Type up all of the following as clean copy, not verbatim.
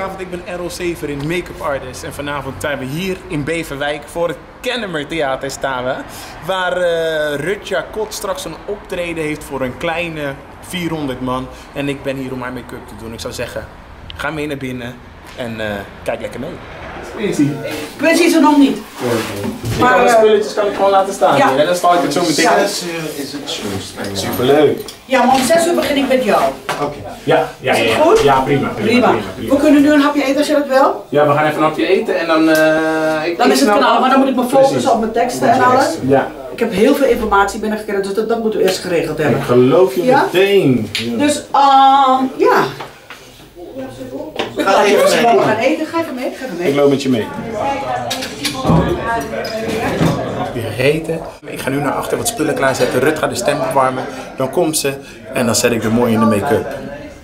Goedenavond, ik ben Errol Severin, make-up artist. En vanavond zijn we hier in Beverwijk voor het Kennemer Theater staan we. Waar Rutja Kot straks een optreden heeft voor een kleine 400 man. En ik ben hier om haar make-up te doen. Ik zou zeggen, ga mee naar binnen en kijk lekker mee. Quincy is er nog niet. Maar alle spulletjes kan ik gewoon laten staan ja. Hier. En dan val ik het zo meteen. 6 uur is het showstijl. Superleuk. Ja, maar om 6 uur begin ik met jou. Oké. Ja, is het goed? Ja, prima. We kunnen nu een hapje eten als je dat wil. Ja, we gaan even een hapje eten en dan... Dan is het knallen, maar dan moet ik me focussen op mijn teksten en alles. Ja. Ik heb heel veel informatie binnengekregen, dus dat moeten we eerst geregeld hebben. Ik geloof je meteen. Ja. Dus, ja. We gaan eten. Ga even mee. Ik loop met je mee. Weer eten. Ik ga nu naar achter wat spullen klaarzetten. Rut gaat de stem opwarmen. Dan komt ze en dan zet ik er mooi in de make-up.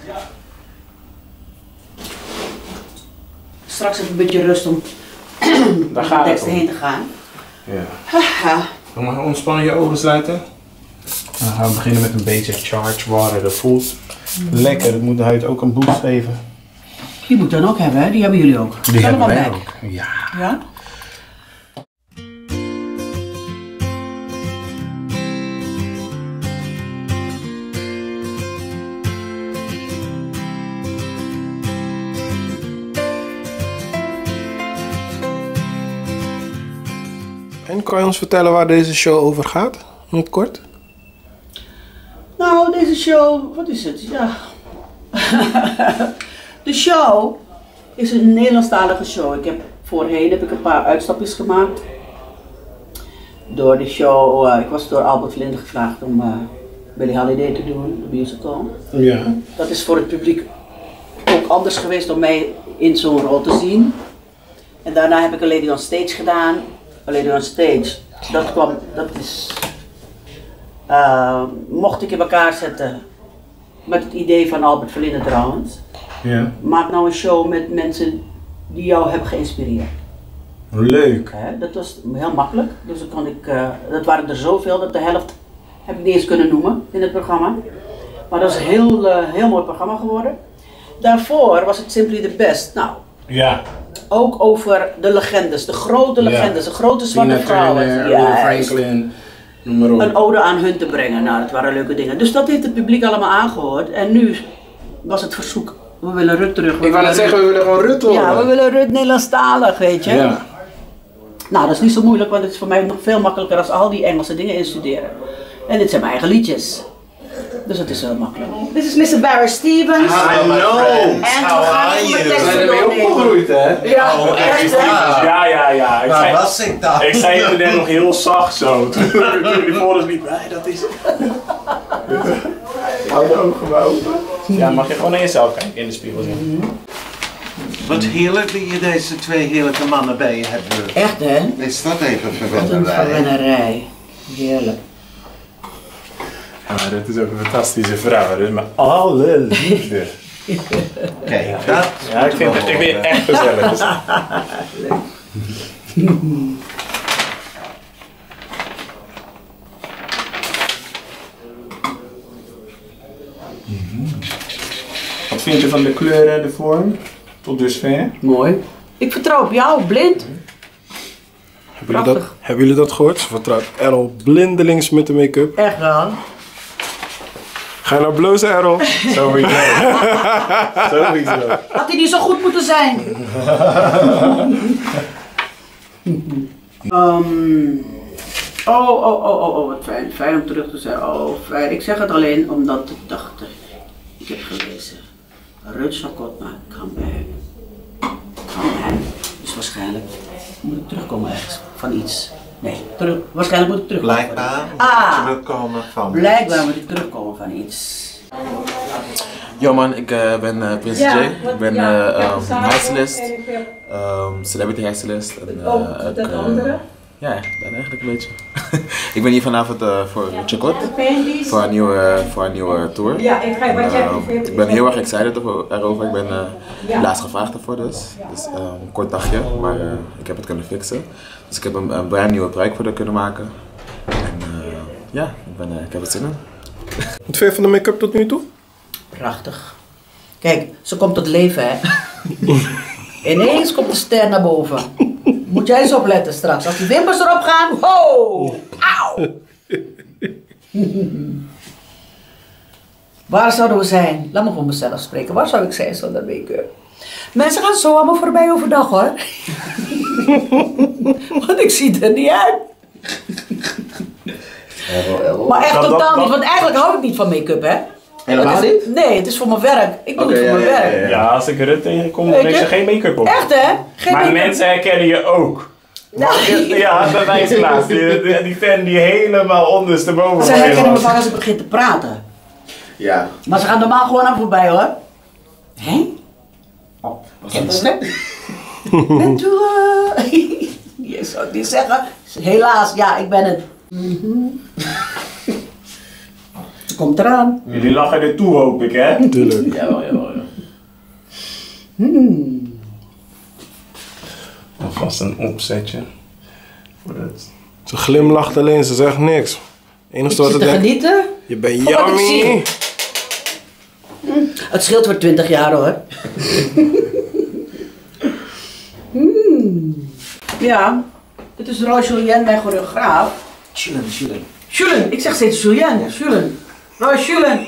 Straks even een beetje rust om Daar gaat de het teksten heen te gaan. Ja. Dan mag je ontspannen je ogen sluiten. Dan gaan we beginnen met een beetje charge water. Dat voelt lekker. Dat moet de huid ook een boost geven. Die moet dan ook hebben, hè? Die hebben jullie ook. Die hebben wij ook. Ja. Ja? En kan je ons vertellen waar deze show over gaat? In het kort? Nou, deze show, wat is het? Ja. De show is een Nederlandstalige show. Voorheen heb ik een paar uitstapjes gemaakt. Door de show, ik was door Albert Verlinde gevraagd om Billie Holiday te doen, de musical. Ja. Dat is voor het publiek ook anders geweest om mij in zo'n rol te zien. En daarna heb ik een Lady on Stage gedaan. Een Lady on Stage, dat is, mocht ik in elkaar zetten met het idee van Albert Verlinde trouwens. Ja. Maak nou een show met mensen die jou hebben geïnspireerd. Leuk. Dat was heel makkelijk, dus dan kon dat waren er zoveel dat de helft heb ik niet eens kunnen noemen in het programma. Maar dat is een heel mooi programma geworden. Daarvoor was het Simply the Best. Nou, Ja. ook over de legendes, de grote legendes, de grote zwarte vrouwen. Tina Franklin, noem maar op. Een ode aan hun te brengen. Nou, dat waren leuke dingen. Dus dat heeft het publiek allemaal aangehoord. En nu was het verzoek, we willen Rut terug. Ik wou net zeggen, we willen gewoon Rut horen. Ja, we willen Rut Nederlandstalig, weet je. Ja. Nou, dat is niet zo moeilijk, want het is voor mij nog veel makkelijker als al die Engelse dingen instuderen. En dit zijn mijn eigen liedjes. Dus het is heel makkelijk. Dit is Mr. Barry Stevens. I know. En we gaan even mijn teksten doornemen. opgegroeid, hè? Ja, echt hè? Ja. Waar was ik dan? Ik zei het net nog heel zacht zo. Toen die volgers niet bij, dat is het. Hou de ogen maar open. Ja, mag je gewoon naar jezelf kijken in de spiegel zien. Wat heerlijk dat je deze twee heerlijke mannen bij je hebt. Echt hè? Is dat even Wat een verwennerij? verwennerij. Heerlijk. Ja, dit is ook een fantastische vrouw, dus met alle liefde. Kijk, dat Ja, ik vind het echt gezellig. Dus... Wat vind je van de kleuren, de vorm? Tot dusver? Mooi. Ik vertrouw op jou, blind. Hebben jullie dat gehoord? Ze vertrouwt Errol blindelings met de make-up. Echt wel. Ga je nou blozen, Errol? Sowieso. Sowieso. Had hij niet zo goed moeten zijn? Wat fijn. Fijn om terug te zijn. Oh, fijn. Ik zeg het alleen omdat ik dacht, ik heb gelezen. Rutja Kot maakt comeback. Dus waarschijnlijk moet ik terugkomen ergens van iets. Nee, waarschijnlijk moet ik terugkomen. blijkbaar terugkomen van. Blijkbaar moet ik terugkomen van iets. Yo man, ik ben Prince J. Ik ben hairstylist, celebrity hairstylist. Ja, dat eigenlijk een beetje. Ik ben hier vanavond voor Rutja Kot, voor een nieuwe tour. Ik ben heel erg excited erover. Ik ben laatst gevraagd ervoor dus. Dus een kort dagje, maar ik heb het kunnen fixen. Dus ik heb een brand nieuwe pruik voor haar kunnen maken. En ja, ik heb het zin in. Wat vind je van de make-up tot nu toe? Prachtig. Kijk, ze komt tot leven hè. Ineens komt de ster naar boven. Moet jij eens opletten straks. Als die wimpers erop gaan, ho! Auw! Waar zouden we zijn? Laat me voor mezelf spreken. Waar zou ik zijn zonder make-up? Mensen gaan zo allemaal voorbij overdag hoor. Want ik zie er niet uit. Maar echt totaal niet, want eigenlijk hou ik niet van make-up hè. Helemaal niet? Nee, het is voor mijn werk. Ik doe het voor mijn werk. Ja, als ik Rut tegenkom, dan heeft ze geen make-up op. Echt hè? Geen Maar make-up. mensen herkennen je ook. Nee. Ja, bij wijze van laatst. Die fan die helemaal ondersteboven Ze herkennen me vaak als ik begin te praten. Ja. Maar ze gaan normaal gewoon aan voorbij hoor. Hé? Oh, kenste? En toen, je zou het niet zeggen. Helaas, ja, ik ben het. Ze komt eraan. Jullie lachen er toe, hoop ik, hè? Tuurlijk. Jawel. Alvast een opzetje. Voor het... Ze glimlacht alleen, ze zegt niks. Het enige wat Zit ik te denk, genieten. je bent Van wat ik zie. yummy. Het scheelt voor 20 jaar hoor. Ja, dit is Roy Julien, mijn choreograaf. Julen, ik zeg steeds Julien. Roy Julien.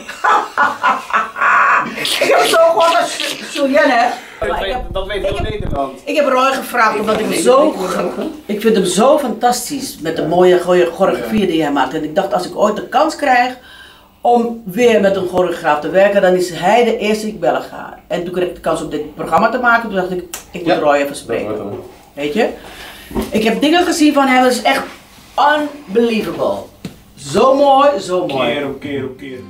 Ik heb zo gehoord als Julien hè. Dat weet heel Nederland. Ik heb Roy gevraagd omdat ik hem zo... Ik vind hem zo fantastisch met de mooie choreografie die hij maakt. En ik dacht als ik ooit de kans krijg om weer met een choreograaf te werken, dan is hij de eerste die ik bellen ga. En toen kreeg ik de kans om dit programma te maken, toen dacht ik moet Roy even spreken. Weet je? Ik heb dingen gezien van hem, dat is echt unbelievable. Zo mooi, zo mooi. Keer op keer.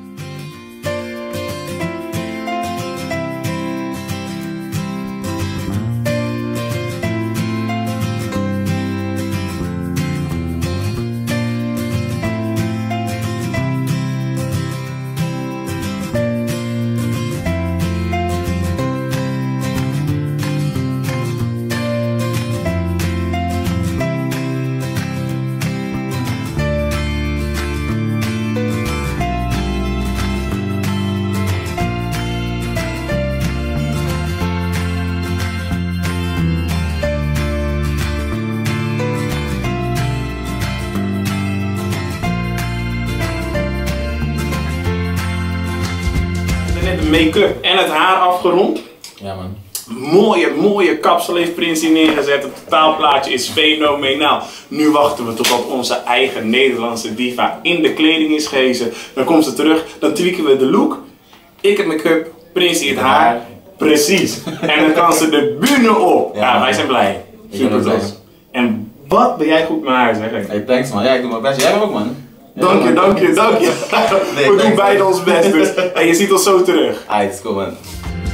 Make-up en het haar afgerond. Ja man. Mooie kapsel heeft Prinsie neergezet. Het totaalplaatje is fenomenaal. Nu wachten we totdat onze eigen Nederlandse diva in de kleding is gehezen. Dan komt ze terug, dan tweaken we de look. Ik heb make-up, Prinsie het haar. Precies. En dan kan ze de bühne op. Ja, wij zijn blij. Super trots. En wat ben jij goed met haar zeg ik. Hey, thanks man. Ja, ik doe mijn best. Jij ook man. Dank je. We doen beide ons best dus. En je ziet ons zo terug. Aight, kom man.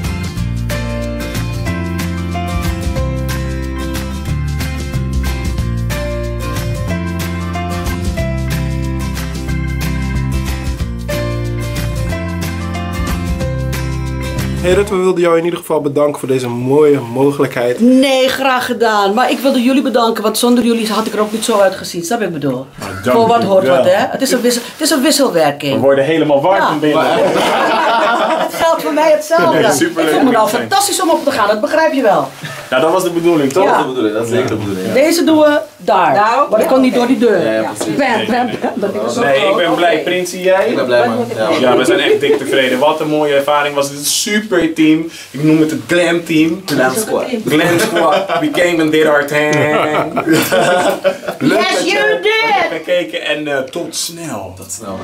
Hey Rut, we wilden jou in ieder geval bedanken voor deze mooie mogelijkheid. Nee, graag gedaan. Maar ik wilde jullie bedanken, want zonder jullie had ik er ook niet zo uitgezien. Snap ik bedoel? dank Voor wat u hoort wel. wat, hè? Het is een wisselwerking. We worden helemaal warm Ja. van binnen. Het geldt voor mij hetzelfde. Nee, superleuk Ik vind me om nou te zijn. fantastisch om op te gaan, dat begrijp je wel. Nou, dat was de bedoeling, toch? Ja. Dat is de bedoeling, dat is zeker de bedoeling. Ja. Deze doen we daar. Maar ik kon niet door die deur. Ja, precies. Bam. Dat is zo Nee, ik ben groot. blij. Oké. Prinsie, jij? Ik ben blij man. Ja, man. Ja, we zijn echt dik tevreden. Wat een mooie ervaring was dit. Super team. Ik noem het het Glam Team. Glam Squad. Glam Squad. We came and did our thing. Leuk Yes, dat je you did! hebt gekeken en tot snel. Tot snel.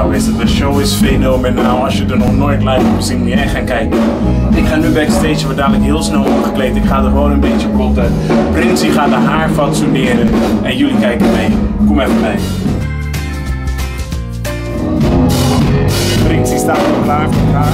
Nou is het, de show is fenomenaal. Als je er nog nooit live hebt gezien, moet je echt gaan kijken. Ik ga nu backstage, wordt dadelijk heel snel omgekleed. Ik ga er gewoon een beetje kotten. Prinsje gaat de haar fatsoeneren. En jullie kijken mee. Kom even mee. Prinsje staat al klaar voor haar.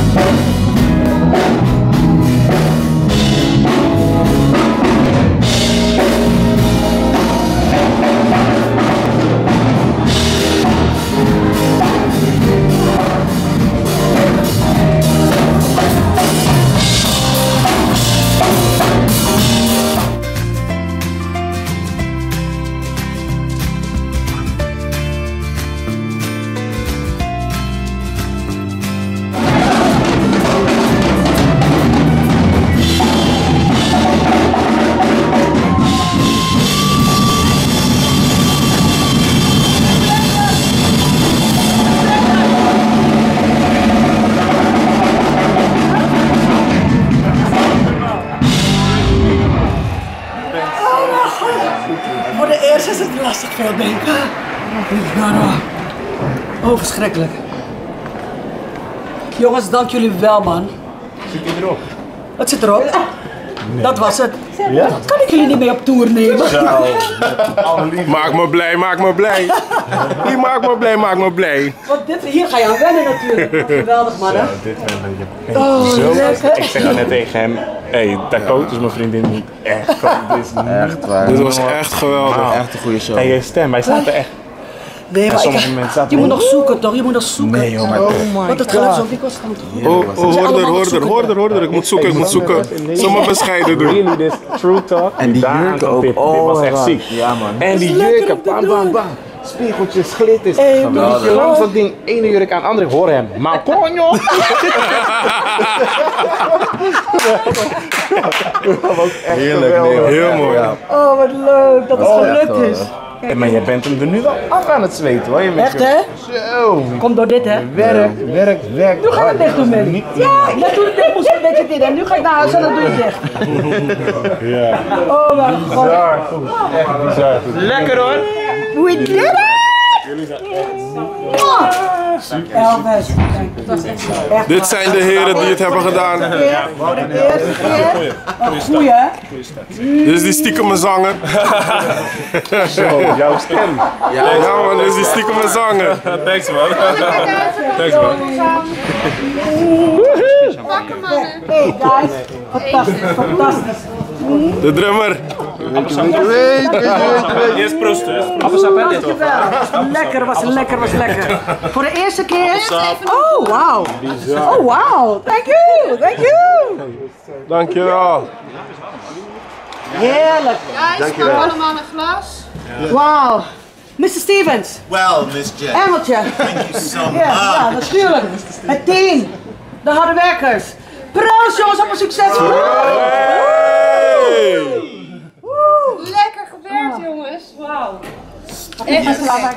Voor de eerste is het lastig veel denken. Oh, verschrikkelijk. Jongens, dank jullie wel, man. Zit hij erop? Wat zit erop? Nee. Dat was het. Ja? Kan ik jullie niet mee op tour nemen? Zo. Maak me blij, maak me blij. Hier, maak me blij, maak me blij. Want hier ga je aan wennen natuurlijk. Geweldig, man, hè? Dit ben je. Oh, Zo. lekker. Ik zeg net tegen hem, hey, Dakota is mijn vriendin niet echt. Dit is niet Echt waar. Dit was echt geweldig. Echt een goede show. En je stem, hij staat er echt. Nee, maar sommige mensen zaten je moet nog zoeken, toch? Je moet nog zoeken. Nee, joh, maar Want het geluid is ook niet constant. Hoorder. Ik moet zoeken. Zal maar bescheiden doen. Really, this true talk. En die jurken ook. Dit was echt ziek. Ja, man. En die jurken, bam, bam, bam. Spiegeltjes, glitters. Hey, Moet je langs dat ding, ene jurk aan de andere, ik hoor hem. Maar konjo! Heerlijk, nee, Heel mooi. Oh, wat leuk dat het gelukt is. Maar jij bent hem er nu wel af aan het zweten hoor. Je bent Echt, hè? Zo. Komt door dit, hè? Werk. Nu ga ik het dicht doen, Melly. Ja, net toen ik dicht moest, deed je dit. En nu ga ik naar huis en dan doe je het dicht. Ja. Oh, mijn god. Bizar goed. Echt bizar goed. Lekker hoor. We did it! Elvis. Echt Dit zijn de heren die het hebben gedaan. voor de eerste keer. Een goeie, hè? Dit is die stiekeme zanger. Zo, jouw stem. Ja man, dit is die stiekeme zanger. Thanks man. Thanks man. Hey guys, fantastisch. De drummer. Eerst proosten. Dankjewel. Lekker, was lekker. Voor de eerste keer. Oh, wauw. Oh, wauw. Thank you. Dankjewel. Heerlijk. Guys, pak allemaal een glas. Wauw. Mr. Stevens. Well, Miss Jen, Engeltje. thank you so much. Ja, natuurlijk. Het team. De harde werkers. Proost jongens op een succes. Lekker gewerkt, jongens. Wauw. Echt.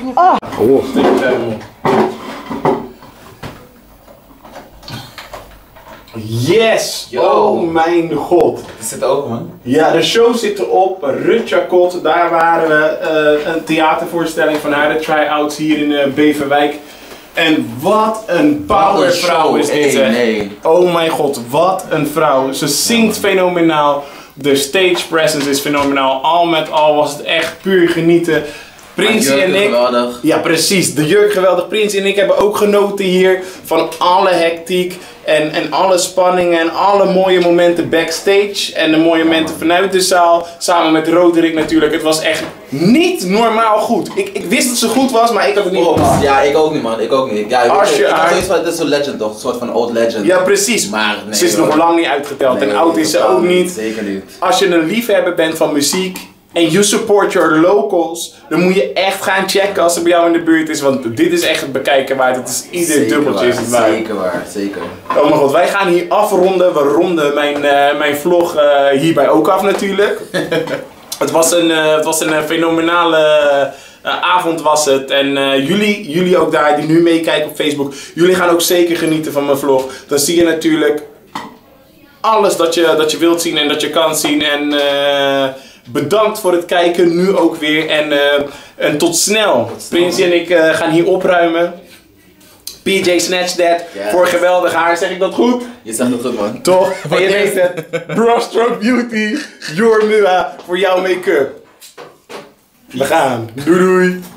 Yes! Oh mijn god. Het zit ook, man. Ja, de show zit erop. Rutja Kot, daar waren we. Een theatervoorstelling van haar, de try-outs hier in Beverwijk. En wat een powervrouw is dit, hè? Nee. Oh mijn god, wat een vrouw. Ze zingt fenomenaal. De stage presence is fenomenaal. Al met al was het echt puur genieten. Prinsje en ik. Geweldig. Ja, precies. De jurk geweldig. Prinsje en ik hebben ook genoten hier van alle hectiek. En alle spanningen en alle mooie momenten backstage. En de mooie momenten vanuit de zaal. Samen met Roderick natuurlijk. Het was echt niet normaal goed. Ik wist dat ze goed was, maar ik had het niet opgehaald. Ja, ik ook niet, man. Ik ook niet. Ja, ik had zoiets van, dit is een legend toch? Een soort van old legend. Ja, precies. Maar nee, ze is nog lang niet uitgeteld. En oud is ze ook niet. Zeker niet. Als je een liefhebber bent van muziek en you support your locals, dan moet je echt gaan checken als ze bij jou in de buurt is. Want dit is echt het bekijken waard. Het is ieder dubbeltje is het waard. Zeker waar, zeker. Oh mijn god, wij gaan hier afronden. We ronden mijn vlog hierbij ook af natuurlijk. Het was een fenomenale avond was het. En jullie ook daar die nu meekijken op Facebook. Jullie gaan ook zeker genieten van mijn vlog. Dan zie je natuurlijk alles dat je wilt zien en dat je kan zien. En bedankt voor het kijken. Nu ook weer. En tot snel. Prinsje en ik gaan hier opruimen. PJ Snatch That voor geweldig haar. Zeg ik dat goed? Je zegt het goed, man. Toch? En je weet het. Brushstroke Beauty, Your Mua voor jouw make-up. We gaan. Doei doei.